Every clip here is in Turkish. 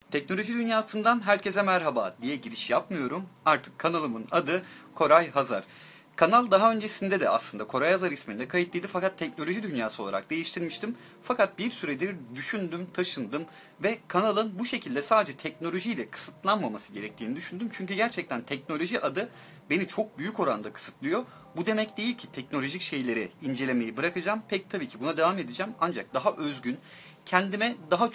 Teknoloji dünyasından herkese merhaba diye giriş yapmıyorum. Artık kanalımın adı Koray Hazar. Kanal daha öncesinde de aslında Koray Hazar isminde kayıtlıydı fakat teknoloji dünyası olarak değiştirmiştim. Fakat bir süredir düşündüm, taşındım ve kanalın bu şekilde sadece teknolojiyle kısıtlanmaması gerektiğini düşündüm. Çünkü gerçekten teknoloji adı beni çok büyük oranda kısıtlıyor. Bu demek değil ki teknolojik şeyleri incelemeyi bırakacağım. Pek tabii ki buna devam edeceğim ancak daha özgün, kendime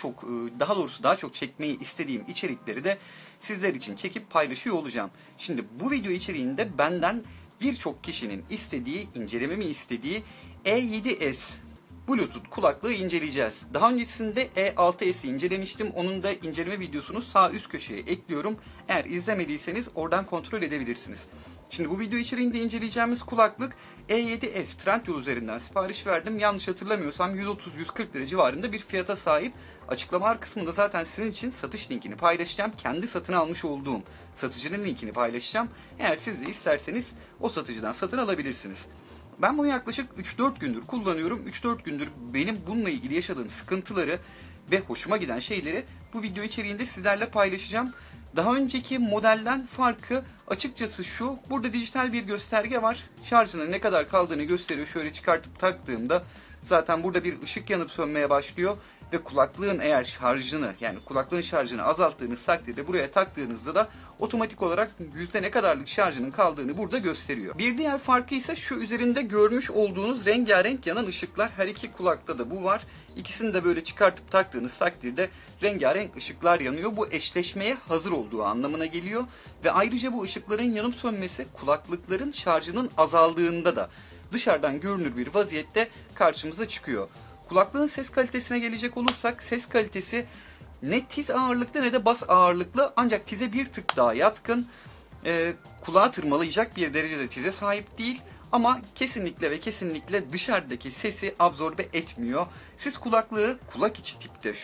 daha çok çekmeyi istediğim içerikleri de sizler için çekip paylaşıyor olacağım. Şimdi bu video içeriğinde benden birçok kişinin incelememi istediği E7S Bluetooth kulaklığı inceleyeceğiz. Daha öncesinde E6S'i incelemiştim. Onun da inceleme videosunu sağ üst köşeye ekliyorum. Eğer izlemediyseniz oradan kontrol edebilirsiniz. Şimdi bu video içeriğinde inceleyeceğimiz kulaklık E7S Trendyol üzerinden sipariş verdim. Yanlış hatırlamıyorsam 130-140 lira civarında bir fiyata sahip. Açıklamalar kısmında zaten sizin için satış linkini paylaşacağım. Kendi satın almış olduğum satıcının linkini paylaşacağım. Eğer siz de isterseniz o satıcıdan satın alabilirsiniz. Ben bunu yaklaşık 3-4 gündür kullanıyorum. 3-4 gündür benim bununla ilgili yaşadığım sıkıntıları ve hoşuma giden şeyleri bu video içeriğinde sizlerle paylaşacağım. Daha önceki modelden farkı açıkçası şu. Burada dijital bir gösterge var. Şarjının ne kadar kaldığını gösteriyor. Şöyle çıkartıp taktığımda zaten burada bir ışık yanıp sönmeye başlıyor. Ve kulaklığın kulaklığın şarjını azalttığınız takdirde buraya taktığınızda da otomatik olarak yüzde ne kadarlık şarjının kaldığını burada gösteriyor. Bir diğer farkı ise şu üzerinde görmüş olduğunuz rengarenk yanan ışıklar. Her iki kulakta da bu var. İkisini de böyle çıkartıp taktığınız takdirde rengarenk ışıklar yanıyor. Bu eşleşmeye hazır olduğu anlamına geliyor. Ve ayrıca bu ışıkların yanıp sönmesi kulaklıkların şarjının azaldığında da dışarıdan görünür bir vaziyette karşımıza çıkıyor. Kulaklığın ses kalitesine gelecek olursak ses kalitesi ne tiz ağırlıklı ne de bas ağırlıklı ancak tize bir tık daha yatkın. Kulağı tırmalayacak bir derecede tize sahip değil ama kesinlikle ve kesinlikle dışarıdaki sesi absorbe etmiyor. Siz kulaklığı kulak içi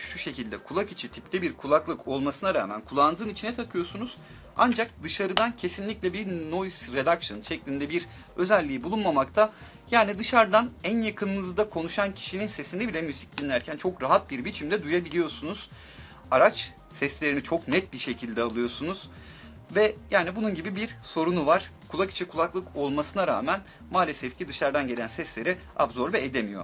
tipte bir kulaklık olmasına rağmen kulağınızın içine takıyorsunuz. Ancak dışarıdan kesinlikle bir noise reduction şeklinde bir özelliği bulunmamakta. Yani dışarıdan en yakınınızda konuşan kişinin sesini bile müzik dinlerken çok rahat bir biçimde duyabiliyorsunuz. Araç seslerini çok net bir şekilde alıyorsunuz. Ve yani bunun gibi bir sorunu var. Kulak içi kulaklık olmasına rağmen maalesef ki dışarıdan gelen sesleri absorbe edemiyor.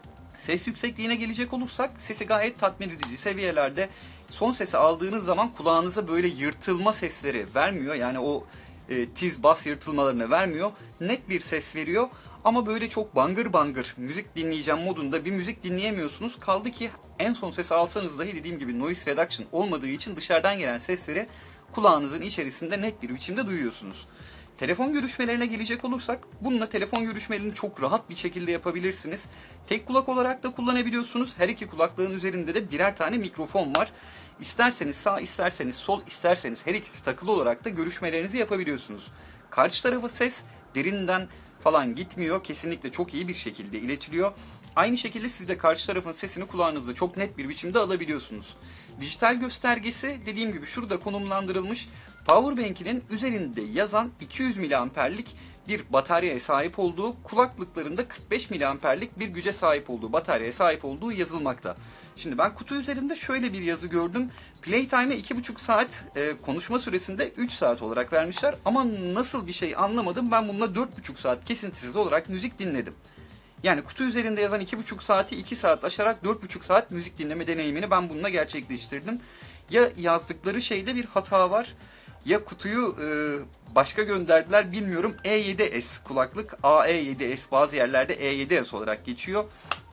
Ses yüksekliğine gelecek olursak sesi gayet tatmin edici seviyelerde. Son sesi aldığınız zaman kulağınıza böyle yırtılma sesleri vermiyor. Yani o tiz bas yırtılmalarını vermiyor. Net bir ses veriyor. Ama böyle çok bangır bangır müzik dinleyeceğim modunda bir müzik dinleyemiyorsunuz. Kaldı ki en son sesi alsanız dahi dediğim gibi noise reduction olmadığı için dışarıdan gelen sesleri kulağınızın içerisinde net bir biçimde duyuyorsunuz. Telefon görüşmelerine gelecek olursak bununla telefon görüşmelerini çok rahat bir şekilde yapabilirsiniz. Tek kulak olarak da kullanabiliyorsunuz. Her iki kulaklığın üzerinde de birer tane mikrofon var. İsterseniz sağ, isterseniz sol, isterseniz her ikisi takılı olarak da görüşmelerinizi yapabiliyorsunuz. Karşı tarafa ses derinden falan gitmiyor. Kesinlikle çok iyi bir şekilde iletiliyor. Aynı şekilde siz de karşı tarafın sesini kulağınızda çok net bir biçimde alabiliyorsunuz. Dijital göstergesi dediğim gibi şurada konumlandırılmış. Powerbank'inin üzerinde yazan 200 miliamperlik bir bataryaya sahip olduğu, kulaklıklarında 45 miliamperlik bir güce sahip olduğu, bataryaya sahip olduğu yazılmakta. Şimdi ben kutu üzerinde şöyle bir yazı gördüm. Playtime'e 2,5 saat, konuşma süresinde 3 saat olarak vermişler. Ama nasıl bir şey anlamadım. Ben bununla 4,5 saat kesintisiz olarak müzik dinledim. Yani kutu üzerinde yazan 2,5 saati 2 saat aşarak 4,5 saat müzik dinleme deneyimini ben bununla gerçekleştirdim. Ya yazdıkları şeyde bir hata var ya kutuyu başka gönderdiler bilmiyorum. E7S kulaklık, AE7S bazı yerlerde E7S olarak geçiyor.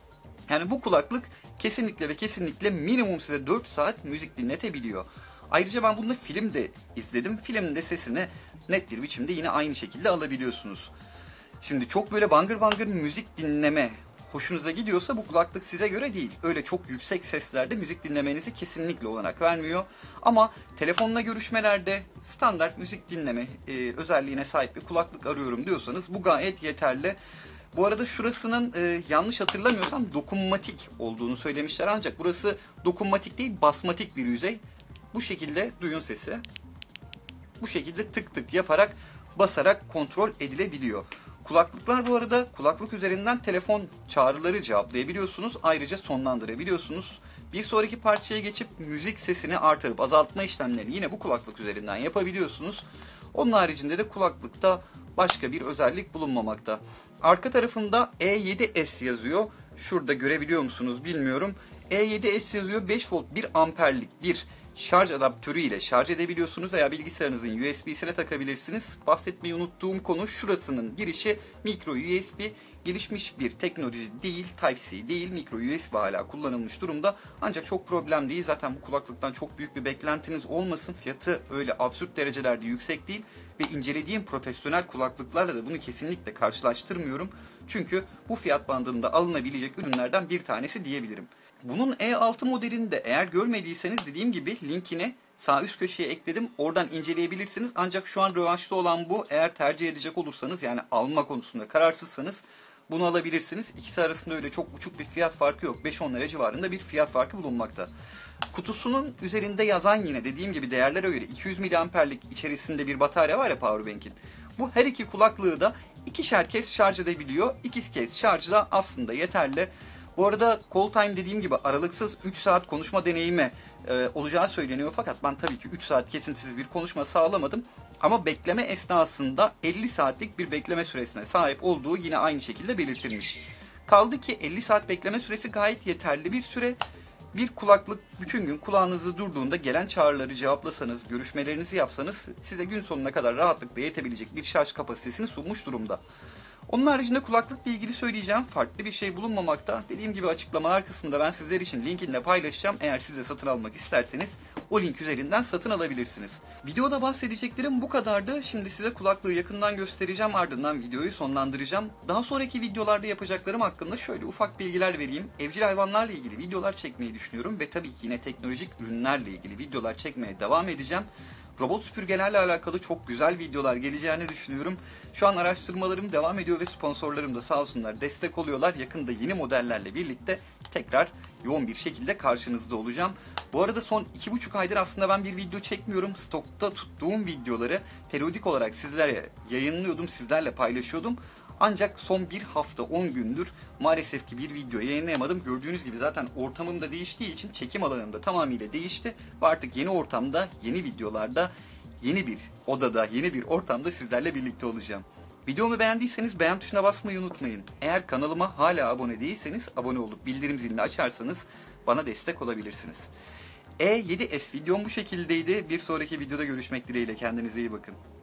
Yani bu kulaklık kesinlikle ve kesinlikle minimum size 4 saat müzik dinletebiliyor. Ayrıca ben bununla film de izledim. Filmin de sesini net bir biçimde yine aynı şekilde alabiliyorsunuz. Şimdi çok böyle bangır bangır müzik dinleme hoşunuza gidiyorsa bu kulaklık size göre değil. Öyle çok yüksek seslerde müzik dinlemenizi kesinlikle olanak vermiyor. Ama telefonla görüşmelerde standart müzik dinleme özelliğine sahip bir kulaklık arıyorum diyorsanız bu gayet yeterli. Bu arada şurasının yanlış hatırlamıyorsam dokunmatik olduğunu söylemişler. Ancak burası dokunmatik değil basmatik bir yüzey. Bu şekilde duyun sesi. Bu şekilde tık tık yaparak basarak kontrol edilebiliyor. Kulaklıklar bu arada kulaklık üzerinden telefon çağrıları cevaplayabiliyorsunuz. Ayrıca sonlandırabiliyorsunuz. Bir sonraki parçaya geçip müzik sesini artırıp azaltma işlemlerini yine bu kulaklık üzerinden yapabiliyorsunuz. Onun haricinde de kulaklıkta başka bir özellik bulunmamakta. Arka tarafında E7S yazıyor. Şurada görebiliyor musunuz bilmiyorum. E7S yazıyor. 5 volt 1 amperlik bir şarj adaptörü ile şarj edebiliyorsunuz veya bilgisayarınızın USB'sine takabilirsiniz. Bahsetmeyi unuttuğum konu, şurasının girişi micro USB. Gelişmiş bir teknoloji değil, Type-C değil, micro USB hala kullanılmış durumda. Ancak çok problem değil. Zaten bu kulaklıktan çok büyük bir beklentiniz olmasın. Fiyatı öyle absürt derecelerde yüksek değil ve incelediğim profesyonel kulaklıklarla da bunu kesinlikle karşılaştırmıyorum. Çünkü bu fiyat bandında alınabilecek ürünlerden bir tanesi diyebilirim. Bunun E6 modelini de eğer görmediyseniz dediğim gibi linkini sağ üst köşeye ekledim. Oradan inceleyebilirsiniz. Ancak şu an rövanşta olan bu. Eğer tercih edecek olursanız, yani alma konusunda kararsızsanız bunu alabilirsiniz. İkisi arasında öyle çok uçuk bir fiyat farkı yok. 5-10 lira civarında bir fiyat farkı bulunmakta. Kutusunun üzerinde yazan, yine dediğim gibi değerlere göre 200 miliamperlik içerisinde bir batarya var ya powerbank'in. Bu her iki kulaklığı da ikişer kez şarj edebiliyor. İki kez şarj da aslında yeterli. Bu arada call time dediğim gibi aralıksız 3 saat konuşma deneyimi olacağı söyleniyor. Fakat ben tabii ki 3 saat kesintisiz bir konuşma sağlamadım. Ama bekleme esnasında 50 saatlik bir bekleme süresine sahip olduğu yine aynı şekilde belirtilmiş. Kaldı ki 50 saat bekleme süresi gayet yeterli bir süre. Bir kulaklık bütün gün kulağınızı durduğunda gelen çağrıları cevaplasanız, görüşmelerinizi yapsanız size gün sonuna kadar rahatlıkla yetebilecek bir şarj kapasitesini sunmuş durumda. Onun haricinde kulaklıkla ilgili söyleyeceğim farklı bir şey bulunmamakta. Dediğim gibi açıklamalar kısmında ben sizler için linkini de paylaşacağım. Eğer siz de satın almak isterseniz o link üzerinden satın alabilirsiniz. Videoda bahsedeceklerim bu kadardı. Şimdi size kulaklığı yakından göstereceğim, ardından videoyu sonlandıracağım. Daha sonraki videolarda yapacaklarım hakkında şöyle ufak bilgiler vereyim. Evcil hayvanlarla ilgili videolar çekmeyi düşünüyorum ve tabii ki yine teknolojik ürünlerle ilgili videolar çekmeye devam edeceğim. Robot süpürgelerle alakalı çok güzel videolar geleceğini düşünüyorum. Şu an araştırmalarım devam ediyor ve sponsorlarım da sağ olsunlar destek oluyorlar. Yakında yeni modellerle birlikte tekrar yoğun bir şekilde karşınızda olacağım. Bu arada son 2,5 aydır aslında ben bir video çekmiyorum. Stokta tuttuğum videoları periyodik olarak sizlere yayınlıyordum, sizlerle paylaşıyordum. Ancak son bir hafta 10 gündür maalesef ki bir video yayınlayamadım. Gördüğünüz gibi zaten ortamım da değiştiği için çekim alanım da tamamıyla değişti. Ve artık yeni ortamda, yeni videolarda, yeni bir odada, yeni bir ortamda sizlerle birlikte olacağım. Videomu beğendiyseniz beğen tuşuna basmayı unutmayın. Eğer kanalıma hala abone değilseniz abone olup bildirim zilini açarsanız bana destek olabilirsiniz. E7S videom bu şekildeydi. Bir sonraki videoda görüşmek dileğiyle. Kendinize iyi bakın.